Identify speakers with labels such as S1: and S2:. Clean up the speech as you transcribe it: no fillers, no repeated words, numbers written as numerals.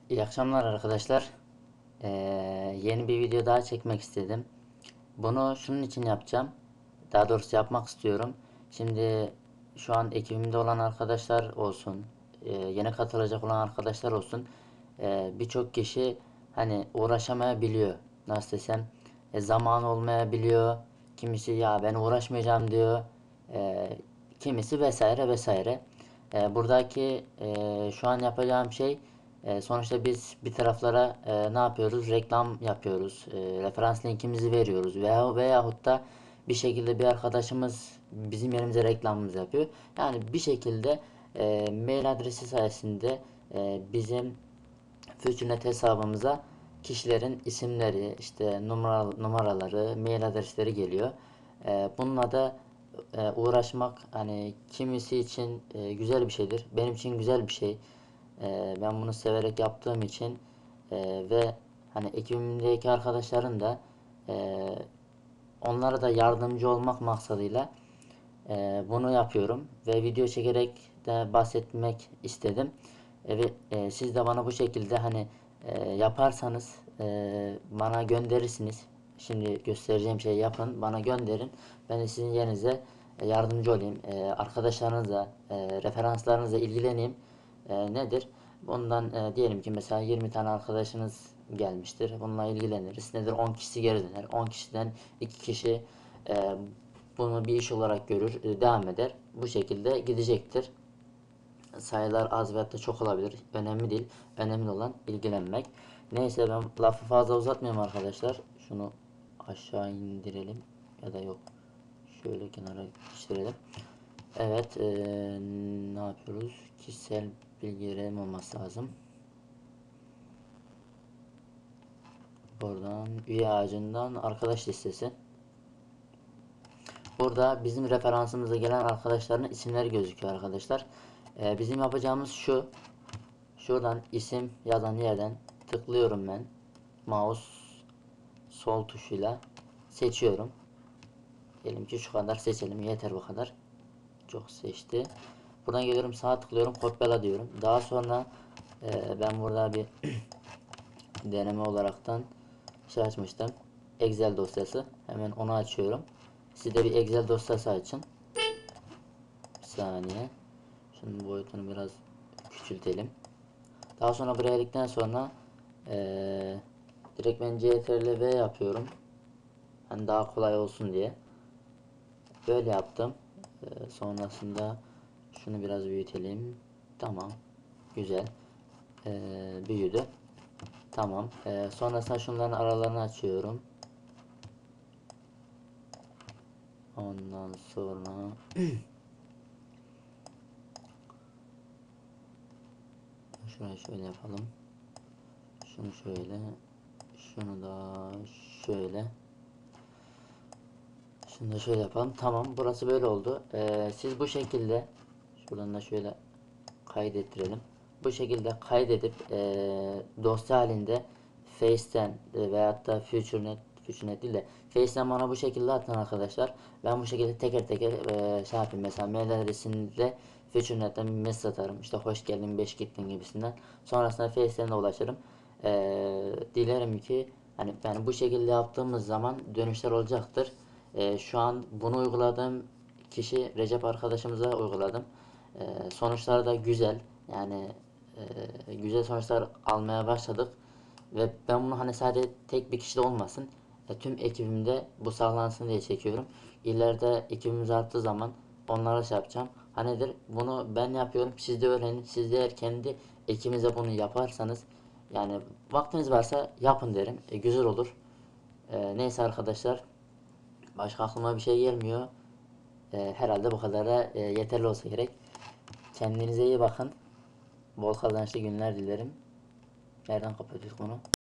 S1: İyi akşamlar arkadaşlar. Ee, Yeni bir video daha çekmek istedim. Bunu şunun için yapacağım. Daha doğrusu yapmak istiyorum. Şimdi şu an ekibimde olan arkadaşlar olsun, yeni katılacak olan arkadaşlar olsun. Birçok kişi hani uğraşamayabiliyor. Nasıl desem, zaman olmayabiliyor. Kimisi ya ben uğraşmayacağım diyor. E, Kimisi vesaire vesaire. Buradaki şu an yapacağım şey, sonuçta biz bir taraflara ne yapıyoruz? Reklam yapıyoruz. Referans linkimizi veriyoruz. Veyahut da bir şekilde bir arkadaşımız bizim yerimize reklamımızı yapıyor. Yani bir şekilde mail adresi sayesinde bizim Futurenet hesabımıza kişilerin isimleri, işte numaraları, mail adresleri geliyor. Bununla da uğraşmak hani kimisi için güzel bir şeydir. Benim için güzel bir şey. Ben bunu severek yaptığım için ve hani ekibimdeki arkadaşların da e, onlara da yardımcı olmak maksadıyla bunu yapıyorum ve video çekerek de bahsetmek istedim. Ve siz de bana bu şekilde hani yaparsanız bana gönderirsiniz. Şimdi göstereceğim şeyi yapın, bana gönderin. Ben de sizin yerinize yardımcı olayım. Arkadaşlarınızla, referanslarınızla ilgileneyim. Nedir? Bundan diyelim ki mesela 20 tane arkadaşınız gelmiştir. Bununla ilgileniriz. Nedir? 10 kişi geri döner. 10 kişiden 2 kişi e, bunu bir iş olarak görür, devam eder. Bu şekilde gidecektir. Sayılar az veyahut da çok olabilir. Önemli değil. Önemli olan ilgilenmek. Neyse, ben lafı fazla uzatmayayım arkadaşlar. Şunu aşağı indirelim. Ya da yok. Şöyle kenara geçirelim. Evet. Ne yapıyoruz? Kişisel bilgilerim olması lazım. Buradan üye ağacından arkadaş listesi. Burada bizim referansımıza gelen arkadaşların isimleri gözüküyor arkadaşlar. Bizim yapacağımız şu. Şuradan isim yazan yerden tıklıyorum ben. Mouse sol tuşuyla seçiyorum. Diyelim ki şu kadar seçelim. Yeter bu kadar. Çok seçti. Buradan geliyorum, sağa tıklıyorum. Kopyala diyorum. Daha sonra ben burada bir deneme olaraktan şey açmıştım. Excel dosyası. Hemen onu açıyorum. Siz de bir Excel dosyası açın. Bir saniye. Şunun boyutunu biraz küçültelim. Daha sonra buraya geldikten sonra direkt ben CTRL-V yapıyorum. Hani daha kolay olsun diye. Böyle yaptım. Sonrasında şunu biraz büyütelim. Tamam. Güzel. Büyüdü. Tamam. Sonrasında şunların aralarını açıyorum. Ondan sonra şurayı şöyle yapalım. Şunu şöyle. Şunu da şöyle. Şunu da şöyle yapalım. Tamam. Burası böyle oldu. Siz bu şekilde şuradan da şöyle kaydettirelim. Bu şekilde kaydedip dosya halinde Face'ten veyahut da FutureNet değil de Face'ten bana bu şekilde atın arkadaşlar. Ben bu şekilde teker teker şey yapayım. Mesela mail adresinde FutureNet'ten bir mesaj atarım. İşte hoş geldin, 5 gittin gibisinden. Sonrasında Face'ten de ulaşırım. Dilerim ki hani ben bu şekilde yaptığımız zaman dönüşler olacaktır. Şu an bunu uyguladığım kişi Recep arkadaşımıza uyguladım. Sonuçlar da güzel. Yani güzel sonuçlar almaya başladık. Ve ben bunu hani sadece tek bir kişide olmasın, tüm ekibimde bu sağlansın diye çekiyorum. İleride ekibimiz arttığı zaman onlara şey yapacağım. Hanedir, bunu ben yapıyorum, siz de öğrenin. Siz de eğer kendi ekibinize bunu yaparsanız, yani vaktiniz varsa yapın derim. Güzel olur. Neyse arkadaşlar, başka aklıma bir şey gelmiyor. Herhalde bu kadar da yeterli olsa gerek. Kendinize iyi bakın. Bol kazançlı günler dilerim. Nereden kapatıyoruz bunu?